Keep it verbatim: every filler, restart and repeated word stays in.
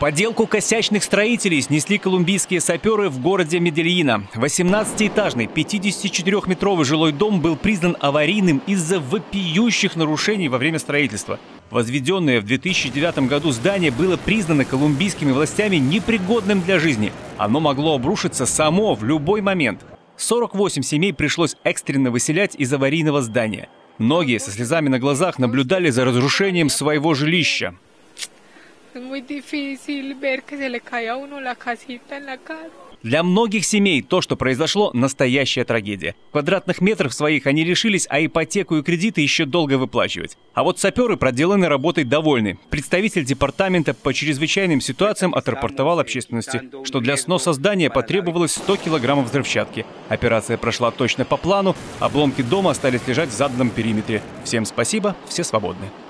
Поделку косячных строителей снесли колумбийские саперы в городе Медельина. восемнадцатиэтажный пятидесятичетырёхметровый жилой дом был признан аварийным из-за вопиющих нарушений во время строительства. Возведенное в две тысячи девятом году здание было признано колумбийскими властями непригодным для жизни. Оно могло обрушиться само в любой момент. сорок восемь семей пришлось экстренно выселять из аварийного здания. Многие со слезами на глазах наблюдали за разрушением своего жилища. Для многих семей то, что произошло, настоящая трагедия. Квадратных метров своих они лишились, а ипотеку и кредиты еще долго выплачивать. А вот саперы проделанной работой довольны. Представитель департамента по чрезвычайным ситуациям отрапортовал общественности, что для сноса здания потребовалось сто килограммов взрывчатки. Операция прошла точно по плану, обломки дома остались лежать в заданном периметре. Всем спасибо, все свободны.